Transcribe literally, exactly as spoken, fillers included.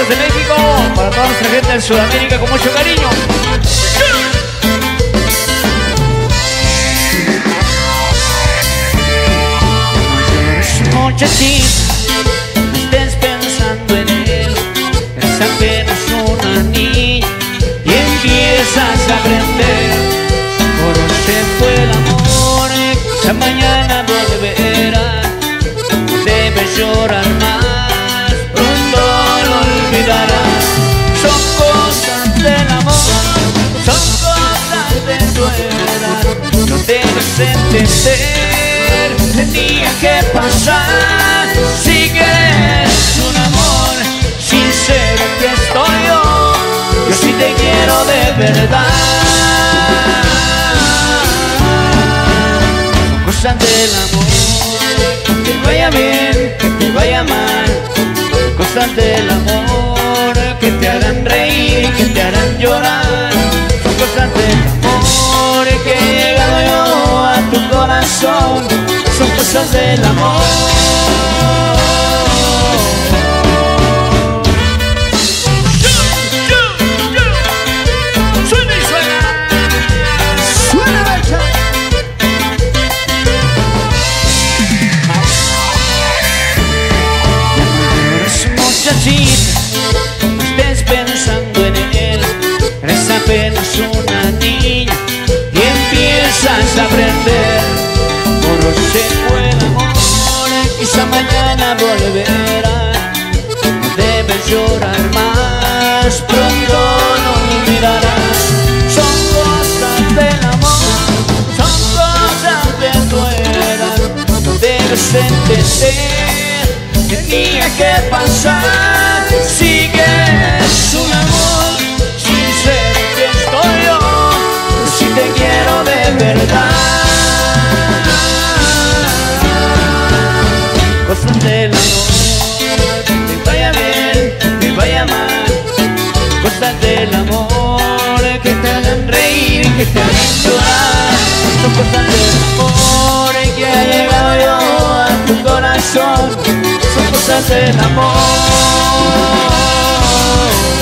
desde México, para toda nuestra gente en Sudamérica con mucho cariño. Muchachita, no estés pensando en él, es apenas una niña y empiezas a aprender. Por hoy se fue el amor, esa mañana volverá. No debes llorar más, pronto lo olvidarás. Son cosas del amor, son cosas de tu edad, no debes entender, tenía que pasar. Si quieres un amor sincero que estoy yo, yo sí te quiero de verdad. Son cosas del amor, que te vaya bien, que te vaya mal. Cosas del amor que te harán reír, que te harán llorar. Son cosas del amor que he llegado yo a tu corazón. Son cosas del amor. Suena y suena. Suena bacha. Muchachita, no estés pensando en él, eres apenas una niña y empiezas a aprender. Por hoy se fue el amor, quizá mañana volverá. No debes llorar más, pronto lo olvidarás. Son cosas del amor, son cosas de tu edad, no debes entender, tenía que pasar. Si quieres un amor sincero que estoy yo, yo sí te quiero de verdad. Cosas del amor, que te vaya bien, que te vaya mal. Cosas del amor que te hagan reír, que te hagan llorar. Son cosas del amor que ha llegado yo a tu corazón. Son cosas del amor.